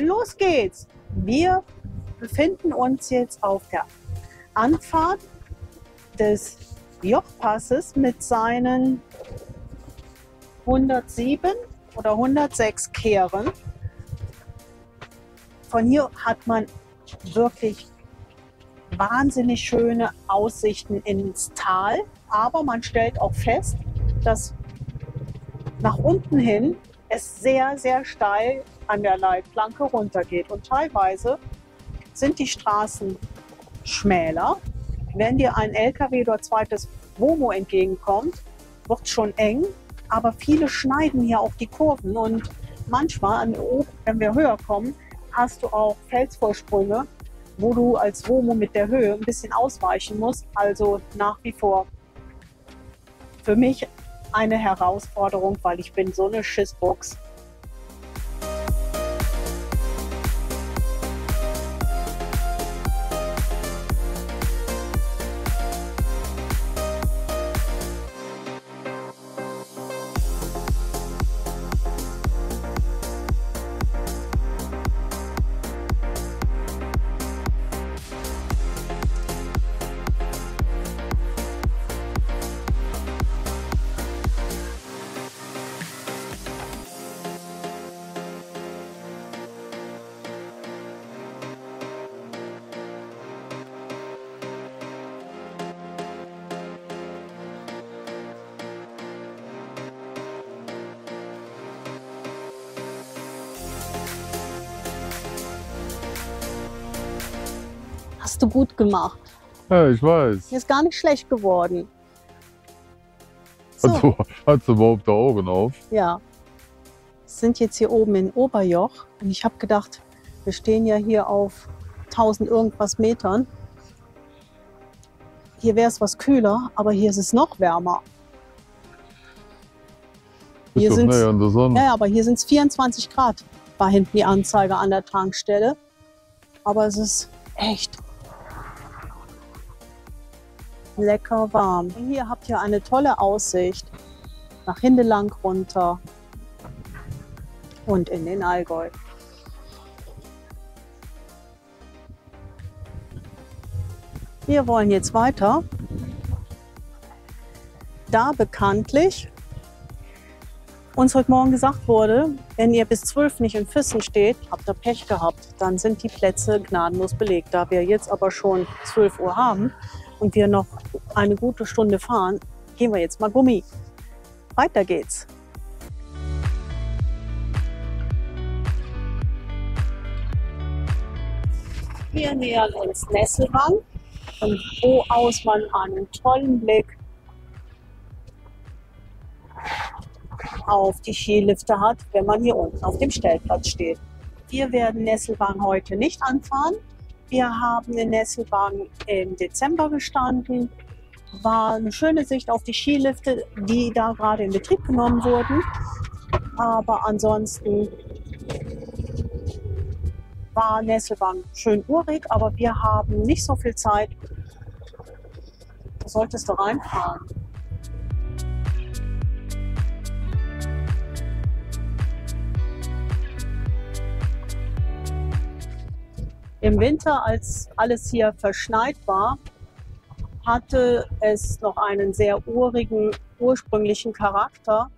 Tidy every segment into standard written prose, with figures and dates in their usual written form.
los geht's! Wir befinden uns jetzt auf der Anfahrt des Jochpasses mit seinen 107 oder 106 Kehren. Von hier hat man wirklich wahnsinnig schöne Aussichten ins Tal, aber man stellt auch fest, dass nach unten hin es sehr, sehr steil an der Leitplanke runtergeht. Und teilweise sind die Straßen schmäler. Wenn dir ein LKW oder zweites WOMO entgegenkommt, wird es schon eng. Aber viele schneiden hier auch die Kurven. Und manchmal, wenn wir höher kommen, hast du auch Felsvorsprünge, wo du als WOMO mit der Höhe ein bisschen ausweichen musst. Also nach wie vor für mich eine Herausforderung, weil ich bin so eine Schissbuchs. Hast du gut gemacht. Ja, ich weiß. Hier ist gar nicht schlecht geworden. So. Hast du überhaupt die Augen auf? Ja. Wir sind jetzt hier oben in Oberjoch und ich habe gedacht, wir stehen ja hier auf 1000 irgendwas Metern. Hier wäre es was kühler, aber hier ist es noch wärmer. Ist doch näher an der Sonne. Ja, aber hier sind es 24 Grad. War hinten die Anzeige an der Tankstelle. Aber es ist echt lecker warm. Und hier habt ihr eine tolle Aussicht nach Hindelang runter und in den Allgäu. Wir wollen jetzt weiter. Da bekanntlich uns heute Morgen gesagt wurde, wenn ihr bis 12 nicht in Füssen steht, habt ihr Pech gehabt. Dann sind die Plätze gnadenlos belegt. Da wir jetzt aber schon 12 Uhr haben und wir noch eine gute Stunde fahren, gehen wir jetzt mal Gummi. Weiter geht's. Wir nähern uns Nesselwang, von wo aus man einen tollen Blick auf die Skilifte hat, wenn man hier unten auf dem Stellplatz steht. Wir werden Nesselwang heute nicht anfahren. Wir haben in Nesselwang im Dezember gestanden. War eine schöne Sicht auf die Skilifte, die da gerade in Betrieb genommen wurden. Aber ansonsten war Nesselwang schön urig, aber wir haben nicht so viel Zeit. Da solltest du reinfahren. Im Winter, als alles hier verschneit war, hatte es noch einen sehr urigen, ursprünglichen Charakter.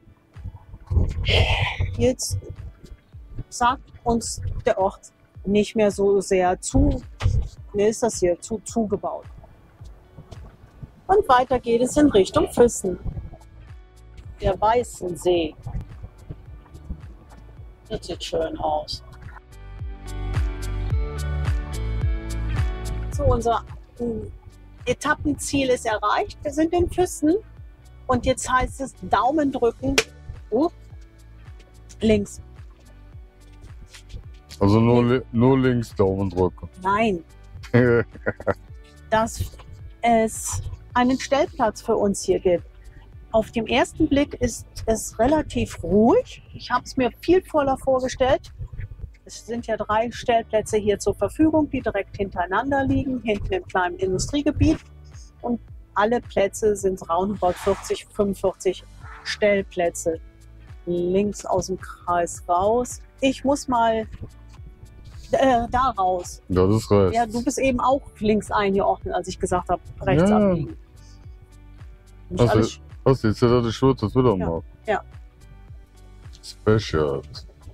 Jetzt sagt uns der Ort nicht mehr so sehr zu. Mir ist das hier zugebaut. Und weiter geht es in Richtung Füssen. Der Weißensee. Das sieht schön aus. So, unser Etappenziel ist erreicht. Wir sind in Füssen und jetzt heißt es Daumen drücken. Links. Also nur links Daumen drücken. Nein. Dass es einen Stellplatz für uns hier gibt. Auf dem ersten Blick ist es relativ ruhig. Ich habe es mir viel voller vorgestellt. Es sind ja 3 Stellplätze hier zur Verfügung, die direkt hintereinander liegen, hinten im kleinen Industriegebiet. Und alle Plätze sind roundabout 40, 45 Stellplätze links aus dem Kreis raus. Ich muss mal Da raus. Ja, das ist rechts. Ja, du bist eben auch links eingeordnet, als ich gesagt habe, rechts Ja. abbiegen. Nicht alles. Hast du jetzt ja das Schwert das wieder Ja. machen? Ja. Special.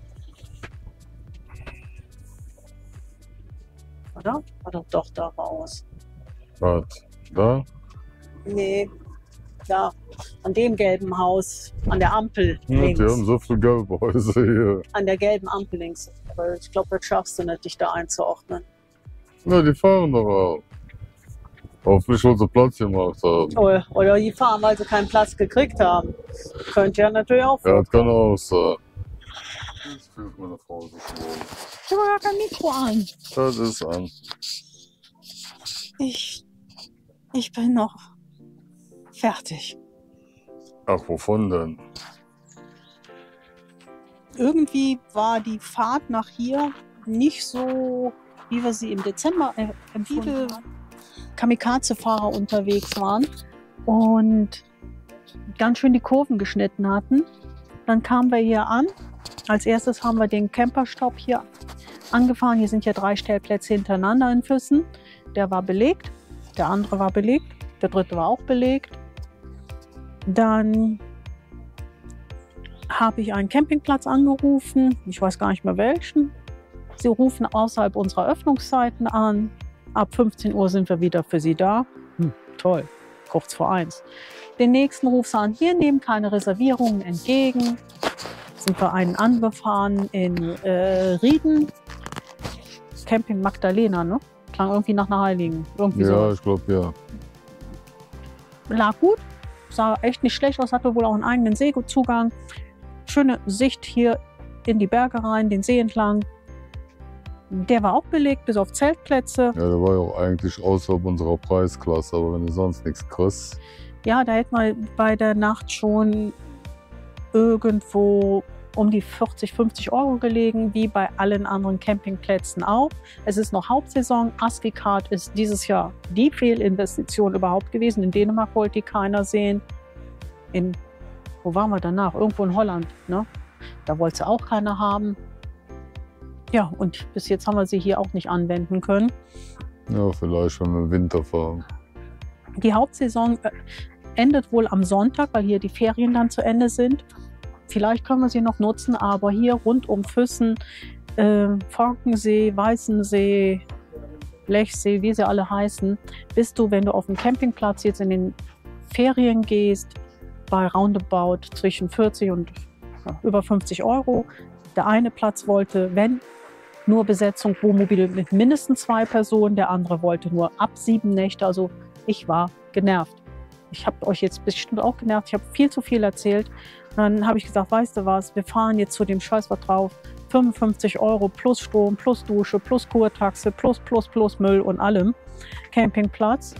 Oder? Oder doch da raus? Warte. Da? Nee. Da. An dem gelben Haus. An der Ampel Ja, links. die haben so viele gelbe Häuser hier. An der gelben Ampel links. Aber ich glaube, das schaffst du nicht, dich da einzuordnen. Ja, die fahren doch auch. Hoffentlich, weil sie Platz gemacht haben. Oder die fahren, weil sie keinen Platz gekriegt haben. Könnte ja natürlich auch Ja, das kann vorkommen. auch sein. Jetzt fühlt meine Frau sich wohl. Ich habe gar kein Mikro an. Das ist an. Ich bin noch fertig. Ach, wovon denn? Irgendwie war die Fahrt nach hier nicht so, wie wir sie im Dezember empfunden haben. Kamikaze-Fahrer unterwegs waren und ganz schön die Kurven geschnitten hatten. Dann kamen wir hier an. Als erstes haben wir den Camperstopp hier angefahren. Hier sind ja 3 Stellplätze hintereinander in Füssen. Der war belegt, der andere war belegt, der dritte war auch belegt. Dann habe ich einen Campingplatz angerufen. Ich weiß gar nicht mehr welchen. Sie rufen außerhalb unserer Öffnungszeiten an. Ab 15 Uhr sind wir wieder für Sie da. Toll, kurz vor 1. Den nächsten rufst du an, hier nehmen keine Reservierungen entgegen. Sind wir einen angefahren in Rieden. Camping Magdalena, ne? Klang irgendwie nach einer Heiligen. Irgendwie Ja, so. ich glaube ja. Lag gut, sah echt nicht schlecht aus, hatte wohl auch einen eigenen Seezugang. Schöne Sicht hier in die Berge rein, den See entlang. Der war auch belegt, bis auf Zeltplätze. Ja, der war ja auch eigentlich außerhalb unserer Preisklasse, aber wenn du sonst nichts kriegst. Ja, da hätten wir bei der Nacht schon irgendwo um die 40, 50 Euro gelegen, wie bei allen anderen Campingplätzen auch. Es ist noch Hauptsaison. Asgicard ist dieses Jahr die Fehlinvestition überhaupt gewesen. In Dänemark wollte die keiner sehen. Wo waren wir danach? Irgendwo in Holland, ne? Da wollte sie auch keiner haben. Ja, und bis jetzt haben wir sie hier auch nicht anwenden können. Ja, vielleicht, wenn wir im Winter fahren. Die Hauptsaison endet wohl am Sonntag, weil hier die Ferien dann zu Ende sind. Vielleicht können wir sie noch nutzen, aber hier rund um Füssen, Forkensee, Weißensee, Lechsee, wie sie alle heißen, bist du, wenn du auf dem Campingplatz jetzt in den Ferien gehst, bei roundabout zwischen 40 und über 50 Euro. Der eine Platz wollte, wenn, nur Besetzung Wohnmobil mit mindestens 2 Personen, der andere wollte nur ab 7 Nächte. Also ich war genervt. Ich habe euch jetzt bestimmt auch genervt. Ich habe viel zu viel erzählt. Und dann habe ich gesagt, weißt du was, wir fahren jetzt zu dem Scheiß was drauf. 55 Euro plus Strom, plus Dusche, plus Kurtaxe, plus Müll und allem. Campingplatz.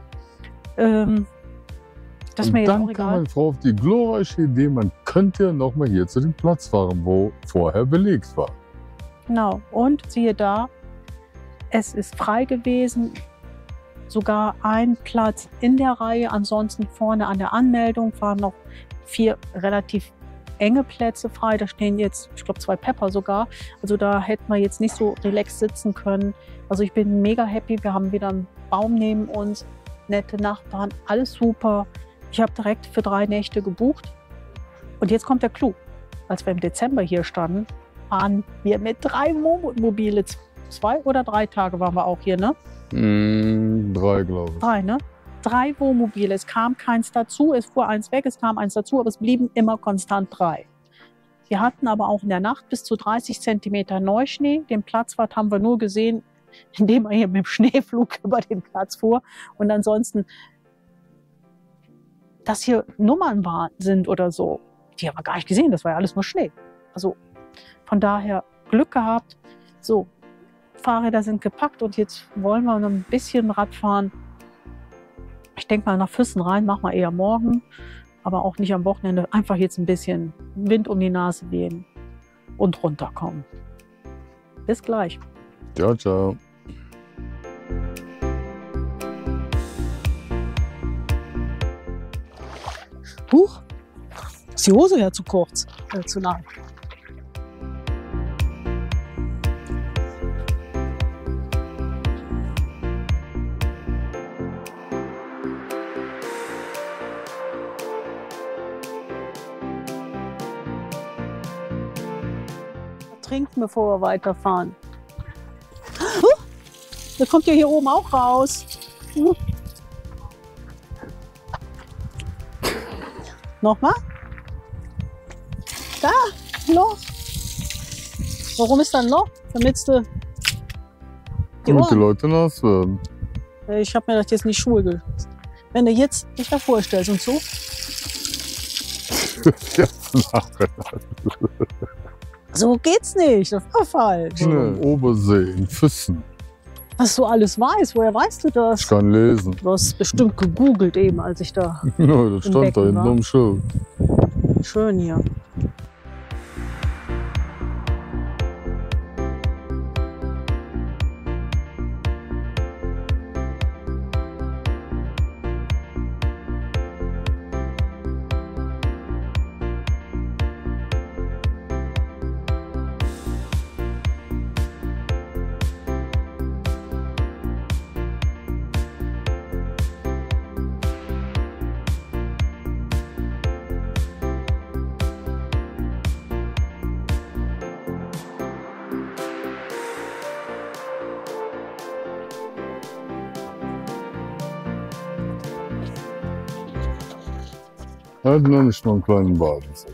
Das ist mir Und jetzt auch dann kam egal. meine Frau auf die glorreiche Idee, man könnte ja nochmal hier zu dem Platz fahren, wo vorher belegt war. Genau. Und siehe da, es ist frei gewesen. Sogar ein Platz in der Reihe. Ansonsten vorne an der Anmeldung waren noch 4 relativ enge Plätze frei. Da stehen jetzt, ich glaube, 2 Pepper sogar. Also da hätten wir jetzt nicht so relaxed sitzen können. Also ich bin mega happy. Wir haben wieder einen Baum neben uns, nette Nachbarn, alles super. Ich habe direkt für 3 Nächte gebucht. Und jetzt kommt der Clou. Als wir im Dezember hier standen, waren wir mit 3 Wohnmobile. 2 oder 3 Tage waren wir auch hier, ne? 3, glaube ich. 3, ne? 3 Wohnmobile. Es kam keins dazu. Es fuhr eins weg, es kam eins dazu, aber es blieben immer konstant 3. Wir hatten aber auch in der Nacht bis zu 30 Zentimeter Neuschnee. Den Platzwart haben wir nur gesehen, indem er hier mit dem Schneeflug über den Platz fuhr. Und ansonsten, dass hier Nummern sind oder so, die haben wir gar nicht gesehen. Das war ja alles nur Schnee. Also von daher Glück gehabt. So, Fahrräder sind gepackt und jetzt wollen wir noch ein bisschen Rad fahren. Ich denke mal, nach Füssen rein machen wir eher morgen, aber auch nicht am Wochenende. Einfach jetzt ein bisschen Wind um die Nase wehen und runterkommen. Bis gleich. Ciao, ciao. Huch, ist die Hose ja zu kurz, zu lang. trinken, bevor wir weiterfahren. Der kommt ja hier oben auch raus. Nochmal? Da, Loch. Warum ist da ein Loch? Damit du Damit die Leute nass werden. Ich habe mir das jetzt nicht Schuhe gelöst. Wenn du jetzt dich da vorstellst und so. So geht's nicht, das war falsch. Ne, Obersee, in Füssen. Was du alles weißt, woher weißt du das? Ich kann lesen. Du hast bestimmt gegoogelt eben, als ich da. Ja, das stand da Becken hinten war. am Schild. Schön hier. Ja, nenne ich noch einen kleinen Badesee.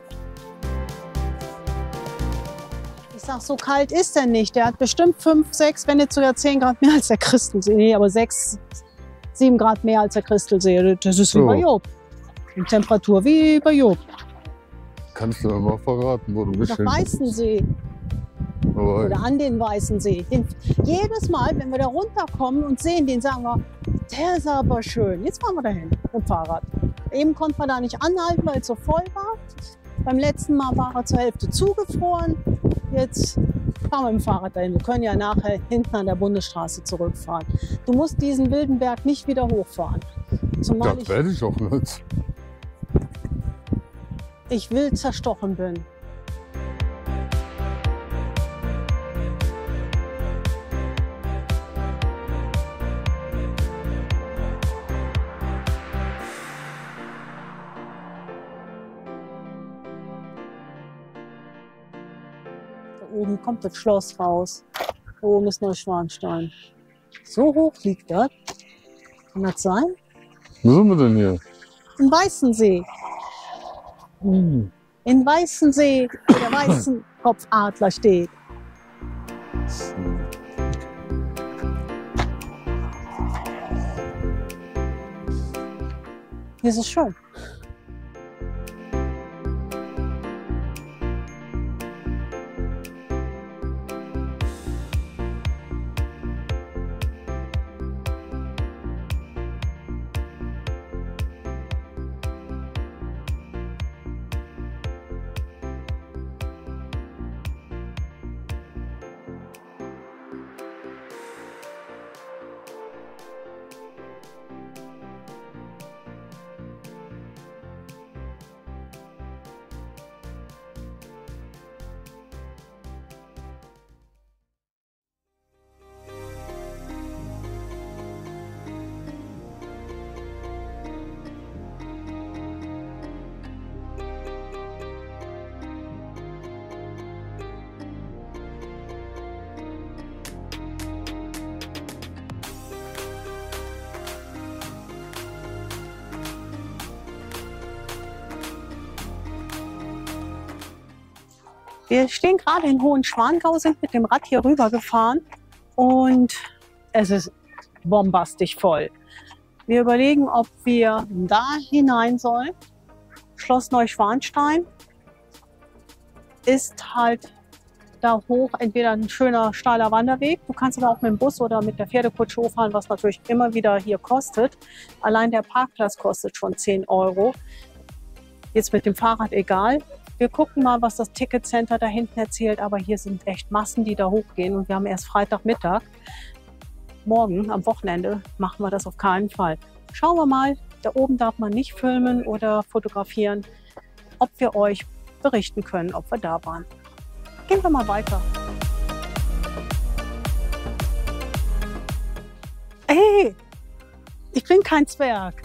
Ich sag, so kalt ist der nicht. Der hat bestimmt 5, 6, wenn nicht sogar 10 Grad mehr als der Christelsee. Nee, aber 6, 7 Grad mehr als der Christelsee. Das ist wie So. bei Job. Die Temperatur wie bei Job. Kannst du mir mal verraten, wo du bist? Der Weißensee. Aber Oder an den Weißensee. Jedes Mal, wenn wir da runterkommen und sehen den, sagen wir, der ist aber schön. Jetzt fahren wir dahin mit dem Fahrrad. Eben konnten wir da nicht anhalten, weil es so voll war. Beim letzten Mal war er zur Hälfte zugefroren. Jetzt fahren wir mit dem Fahrrad dahin. Wir können ja nachher hinten an der Bundesstraße zurückfahren. Du musst diesen wilden Berg nicht wieder hochfahren. Zumal das werde ich auch nicht. ich wild zerstochen bin. Da oben kommt das Schloss raus. Da oben ist Neuschwanstein. So hoch liegt das. Kann das sein? Wo sind wir denn hier? Im Weißensee. In Weißensee, wo der Weißenkopfadler steht. Hier ist es schön. Wir stehen gerade in Hohenschwangau, sind mit dem Rad hier rüber gefahren und es ist bombastisch voll. Wir überlegen, ob wir da hinein sollen. Schloss Neuschwanstein ist halt da hoch entweder ein schöner steiler Wanderweg. Du kannst aber auch mit dem Bus oder mit der Pferdekutsche hochfahren, was natürlich immer wieder hier kostet. Allein der Parkplatz kostet schon 10 €. Jetzt mit dem Fahrrad egal. Wir gucken mal, was das Ticketcenter da hinten erzählt, aber hier sind echt Massen, die da hochgehen und wir haben erst Freitagmittag. Morgen, am Wochenende, machen wir das auf keinen Fall. Schauen wir mal, da oben darf man nicht filmen oder fotografieren, ob wir euch berichten können, ob wir da waren. Gehen wir mal weiter. Hey, ich bin kein Zwerg.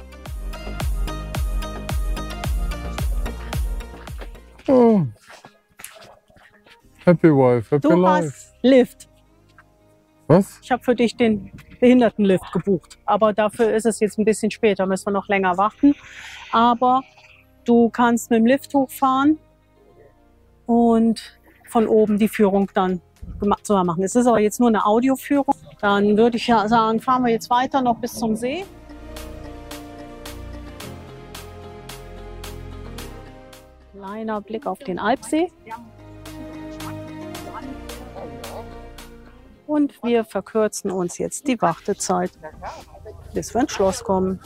Oh. Happy Wife, Happy Du Life. hast Lift. Was? Ich habe für dich den Behindertenlift gebucht. Aber dafür ist es jetzt ein bisschen später, müssen wir noch länger warten. Aber du kannst mit dem Lift hochfahren und von oben die Führung dann zu machen. Es ist aber jetzt nur eine Audioführung. Dann würde ich ja sagen, fahren wir jetzt weiter noch bis zum See. Kleiner Blick auf den Alpsee. Und wir verkürzen uns jetzt die Wartezeit, bis wir ins Schloss kommen.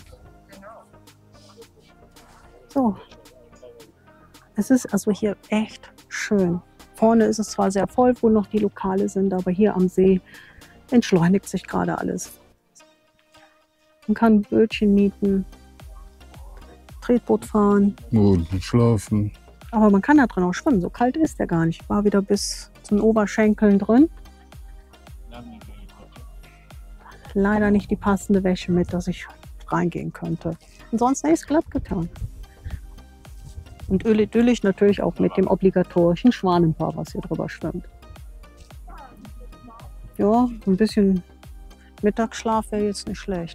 So. Es ist also hier echt schön. Vorne ist es zwar sehr voll, wo noch die Lokale sind, aber hier am See entschleunigt sich gerade alles. Man kann Bötchen mieten, Tretboot fahren. Unten schlafen. Aber man kann da drin auch schwimmen. So kalt ist der gar nicht. Ich war wieder bis zu den Oberschenkeln drin. Leider nicht die passende Wäsche mit, dass ich reingehen könnte. Ansonsten ist es glatt getan. Und idyllisch natürlich auch mit dem obligatorischen Schwanenpaar, was hier drüber schwimmt. Ja, ein bisschen Mittagsschlaf wäre jetzt nicht schlecht.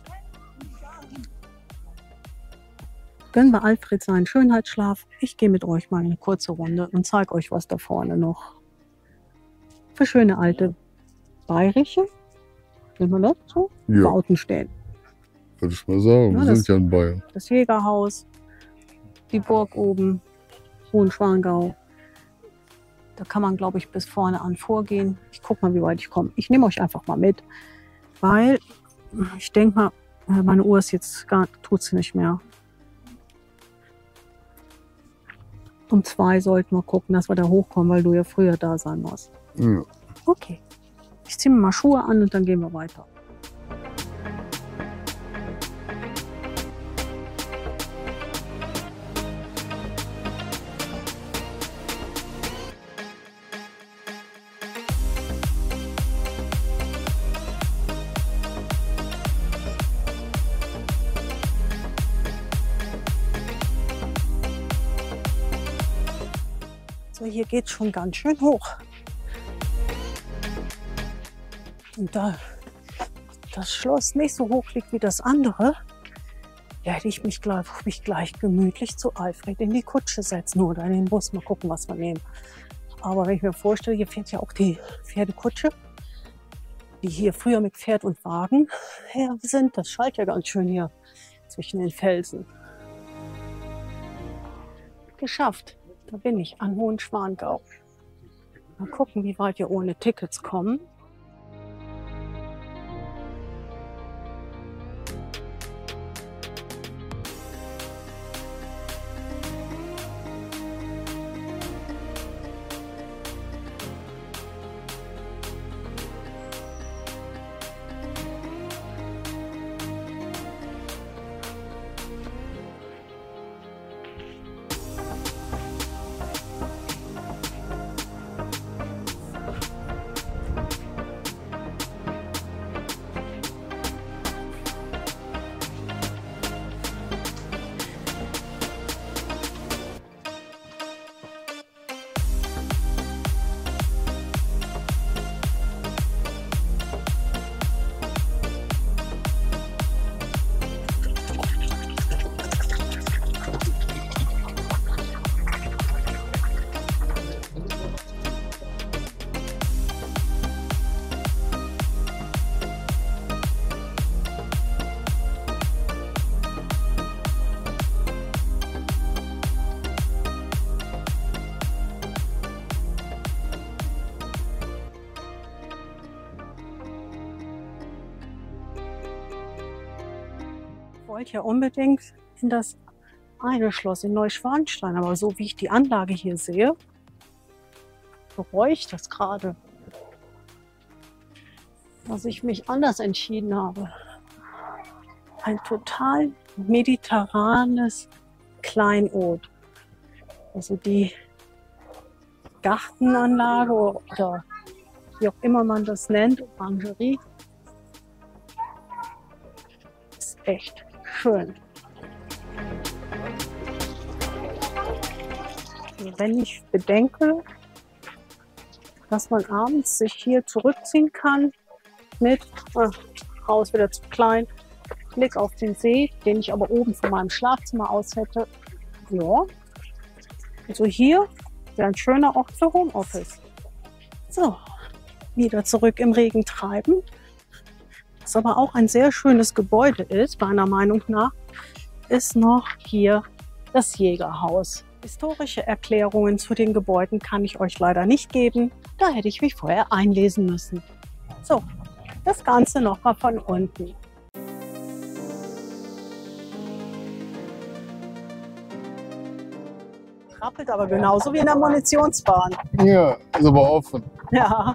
Gönnen wir Alfred seinen Schönheitsschlaf. Ich gehe mit euch mal eine kurze Runde und zeige euch, was da vorne noch für schöne alte Bayeriche, wenn man das so, Ja. Bauten stehen. Würde ich mal sagen, Ja, wir das- sind ja in Bayern. Das Jägerhaus, die Burg oben, Hohenschwangau. Da kann man, glaube ich, bis vorne an vorgehen. Ich gucke mal, wie weit ich komme. Ich nehme euch einfach mal mit, weil ich denke mal, meine Uhr ist jetzt tut sie nicht mehr. Um 2 sollten wir gucken, dass wir da hochkommen, weil du ja früher da sein musst. Ja. Okay. Ich ziehe mir mal Schuhe an und dann gehen wir weiter. So, hier geht es schon ganz schön hoch. Und da das Schloss nicht so hoch liegt wie das andere, werde ich mich gleich gemütlich zu Alfred in die Kutsche setzen oder in den Bus. Mal gucken, was wir nehmen. Aber wenn ich mir vorstelle, hier fährt ja auch die Pferdekutsche, die hier früher mit Pferd und Wagen her sind. Das schallt ja ganz schön hier zwischen den Felsen. Geschafft. Da bin ich an Hohenschwangau. Mal gucken, wie weit wir ohne Tickets kommen. Ich wollte ja unbedingt in das eine Schloss in Neuschwanstein, aber so wie ich die Anlage hier sehe, bereue ich das gerade, dass ich mich anders entschieden habe. Ein total mediterranes Kleinod. Also die Gartenanlage oder wie auch immer man das nennt, Orangerie, ist echt schön. Wenn ich bedenke, dass man abends sich hier zurückziehen kann mit, Haus wieder zu klein, Blick auf den See, den ich aber oben von meinem Schlafzimmer aus hätte. Ja, also hier wäre ein schöner Ort für Homeoffice. So, wieder zurück im Regen treiben. Was aber auch ein sehr schönes Gebäude ist, meiner Meinung nach, ist noch hier das Jägerhaus. Historische Erklärungen zu den Gebäuden kann ich euch leider nicht geben. Da hätte ich mich vorher einlesen müssen. So, das Ganze nochmal von unten. Trappelt aber genauso wie in der Munitionsbahn. Ja, ist aber offen. Ja.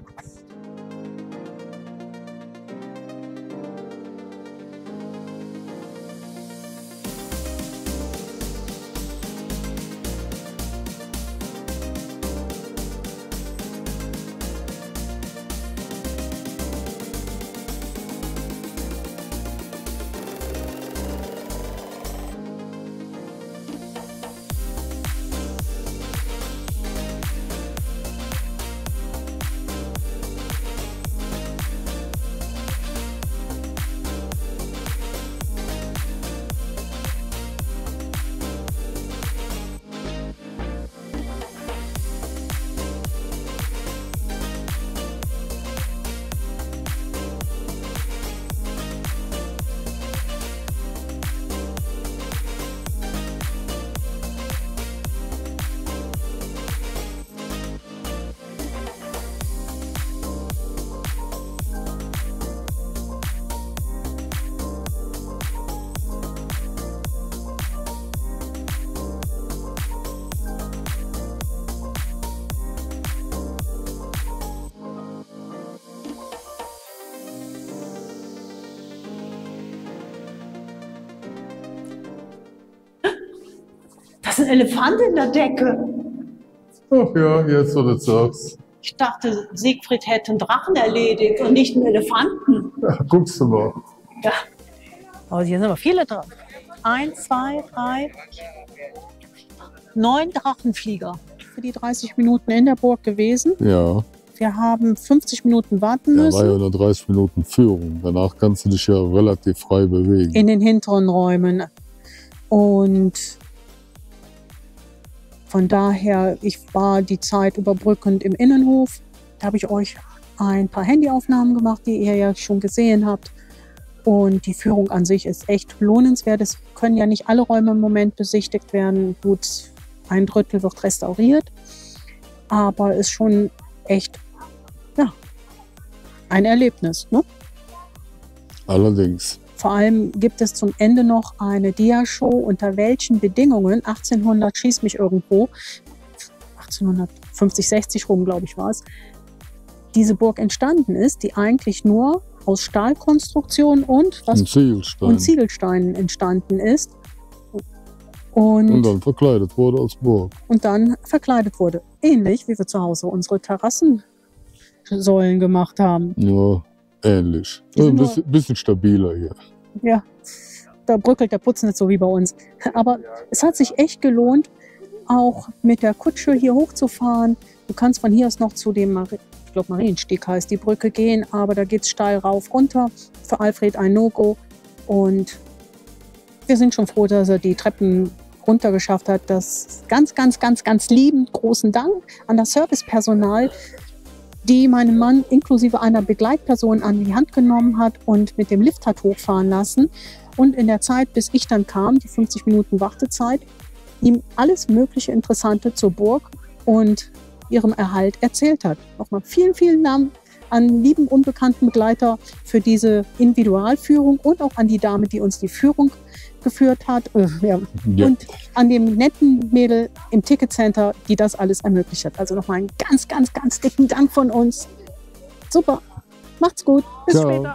Das ist ein Elefant in der Decke. Ach ja, jetzt wo du sagst. Ich dachte, Siegfried hätte einen Drachen erledigt und nicht einen Elefanten. Ja, guckst du mal. Ja. Aber hier sind aber viele drauf. 1, 2, 3, 9 Drachenflieger. Für die 30 Minuten in der Burg gewesen. Ja, Wir haben 50 Minuten warten ja, war müssen ja nur 30 Minuten Führung. Danach kannst du dich ja relativ frei bewegen. in den hinteren Räumen. Und von daher, ich war die Zeit überbrückend im Innenhof. Da habe ich euch ein paar Handyaufnahmen gemacht, die ihr ja schon gesehen habt. Und die Führung an sich ist echt lohnenswert. Es können ja nicht alle Räume im Moment besichtigt werden. Gut, 1/3 wird restauriert. Aber ist schon echt, ja, ein Erlebnis, ne? Allerdings. Vor allem gibt es zum Ende noch eine Dia-Show, unter welchen Bedingungen 1800 schieß mich irgendwo, 1850, 60 rum, glaube ich, war es, diese Burg entstanden ist, die eigentlich nur aus Stahlkonstruktion und Ziegelsteinen entstanden ist. Und dann verkleidet wurde als Burg. Und dann verkleidet wurde. Ähnlich wie wir zu Hause unsere Terrassensäulen gemacht haben. Ja, ähnlich. Die sind Ein bisschen stabiler hier. Ja, da bröckelt der Putz nicht so wie bei uns. Aber es hat sich echt gelohnt, auch mit der Kutsche hier hochzufahren. Du kannst von hier aus noch zu dem, ich glaube Mariensteg heißt die Brücke, gehen, aber da geht es steil rauf, runter. Für Alfred ein No-Go. Und wir sind schon froh, dass er die Treppen runter geschafft hat. Das ganz, ganz, ganz, ganz liebend großen Dank an das Servicepersonal, die meinen Mann inklusive einer Begleitperson an die Hand genommen hat und mit dem Lift hat hochfahren lassen. Und in der Zeit, bis ich dann kam, die 50 Minuten Wartezeit, ihm alles mögliche Interessante zur Burg und ihrem Erhalt erzählt hat. Nochmal vielen, vielen Dank an lieben unbekannten Begleiter für diese Individualführung und auch an die Dame, die uns die Führung geführt hat. Ja. Und an dem netten Mädel im Ticketcenter, die das alles ermöglicht hat. Also nochmal einen ganz, ganz, ganz dicken Dank von uns. Super. Macht's gut. Bis Ciao. später.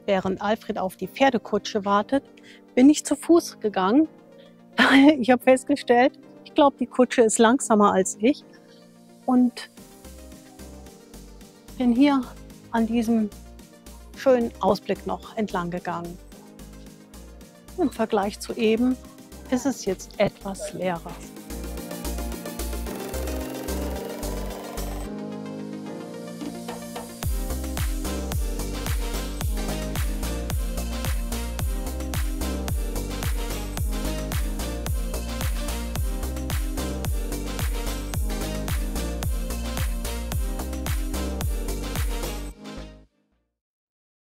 während Alfred auf die Pferdekutsche wartet, bin ich zu Fuß gegangen. Ich habe festgestellt, ich glaube, die Kutsche ist langsamer als ich und bin hier an diesem schönen Ausblick noch entlang gegangen. Im Vergleich zu eben ist es jetzt etwas leerer.